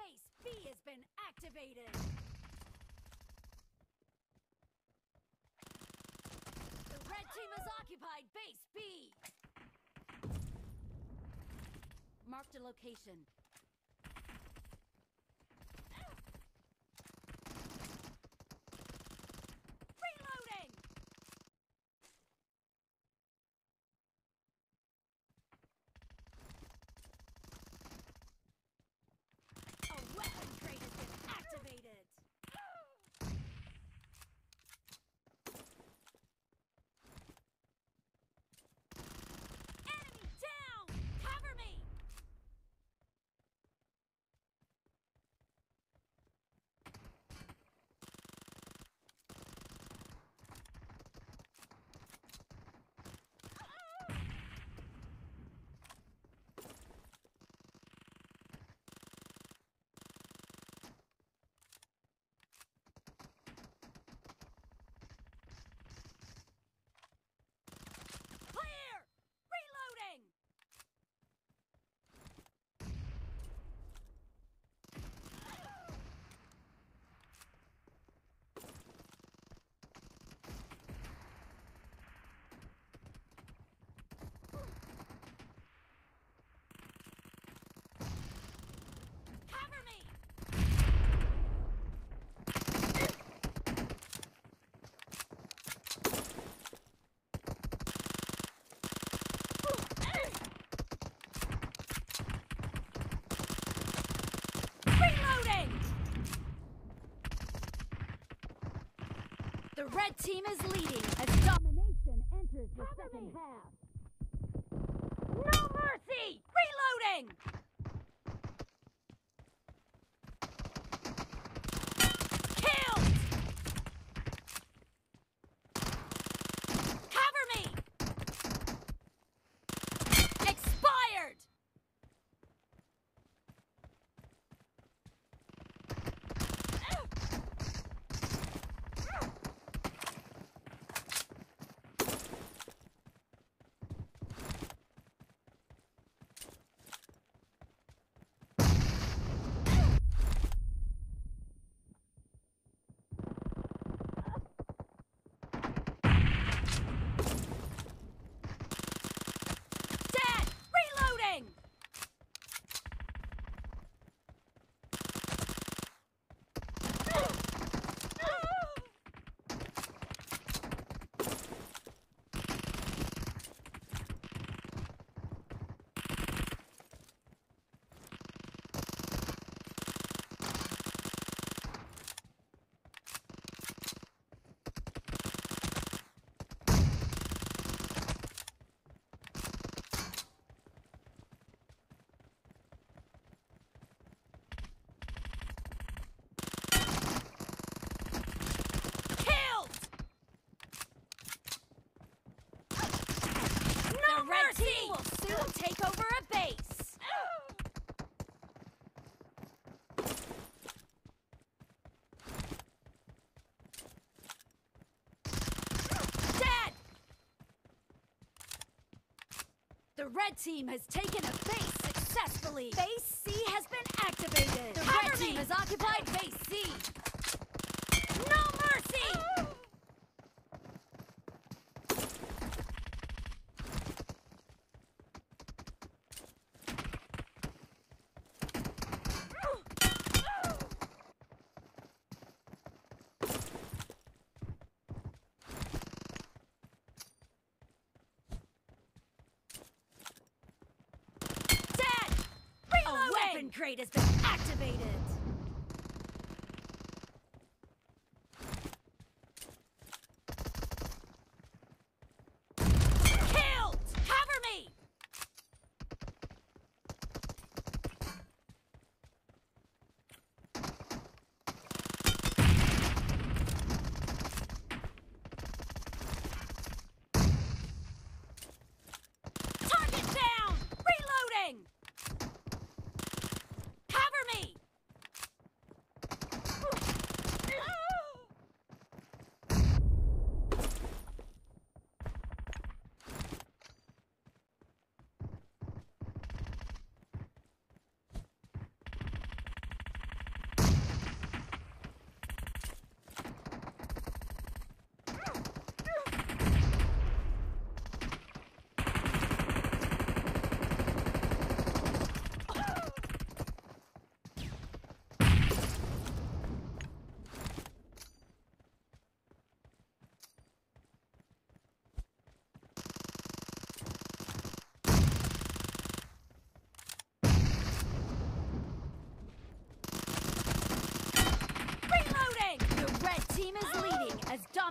Base B has been activated. The red team has occupied Base B. Marked a location. Reloading! A weapon crate has been activated. Enemy down! Cover me! Clear! Reloading! Cover me! Reloading! The red team is leading as domination enters the second half. No mercy! Reloading! Killed! Cover me! Expired! Dead! Reloading! Killed! No the red team will soon take over a base. Dead! The red team has taken a base successfully. Base C has been activated. The red team has occupied Base C. No mercy! Dead! Reloading! A weapon crate has been activated. Killed! Cover me! Target down! Reloading! Cover me!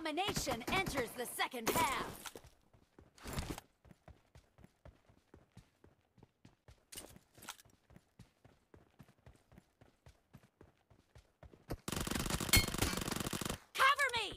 Domination enters the second half. Cover me!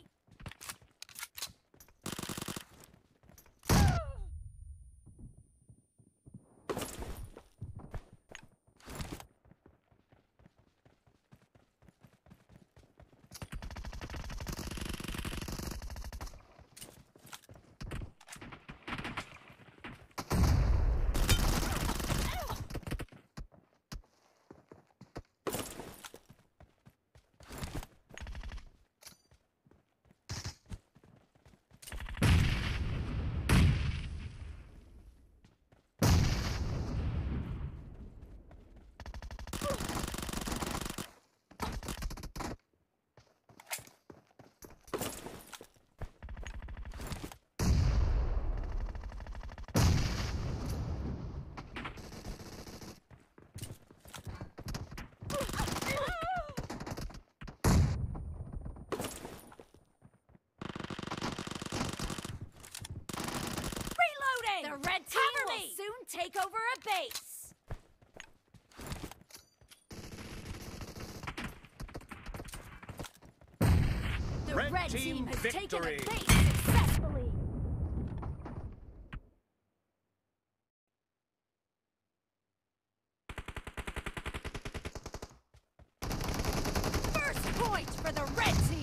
The red team will soon take over a base. The red team has taken a base successfully. First point for the red team.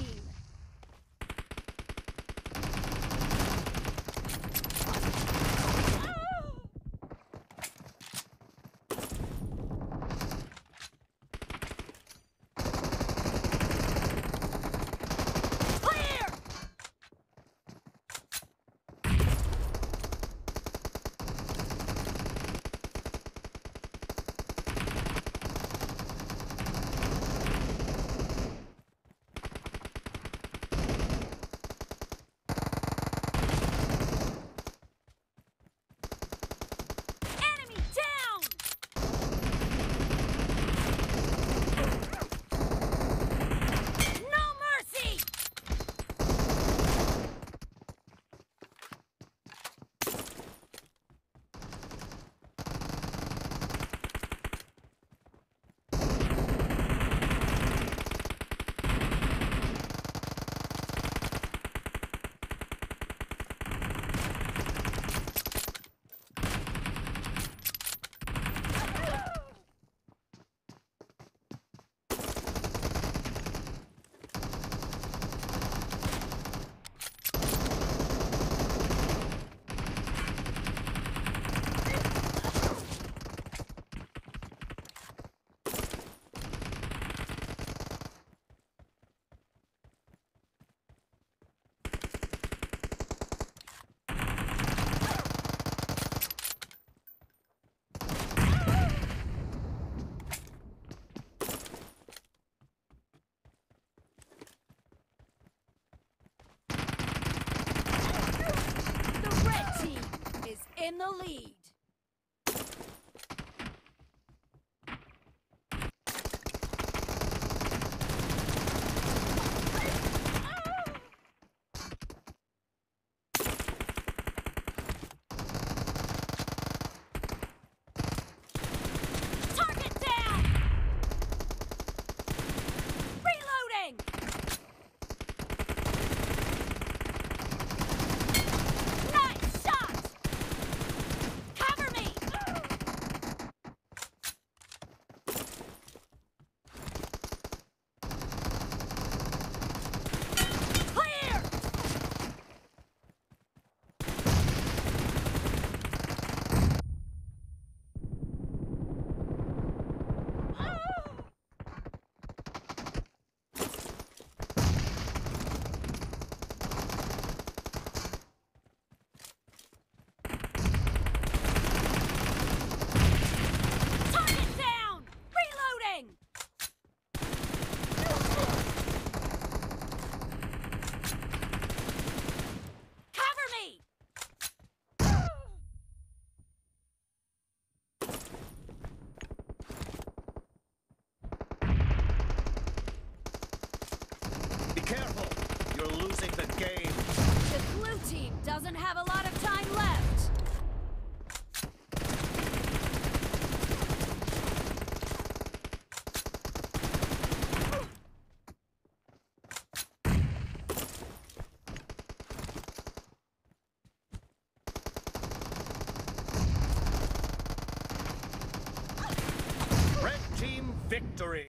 In the lead. Target down! Reloading! Nice shot! losing the game. The blue team doesn't have a lot of time left. Red team victory.